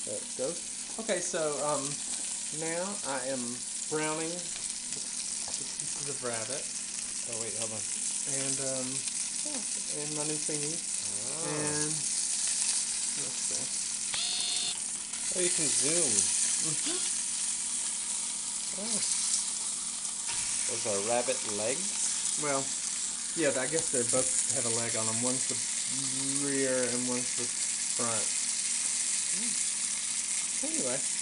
There it goes. Okay, so now I am browning the pieces of rabbit. Oh wait, hold on. And and my new thingy. Oh. And let's see. Oh, you can zoom. Oh. Those are rabbit legs. Well, yeah, I guess they both have a leg on them. One's the rear and one's the front. Anyway.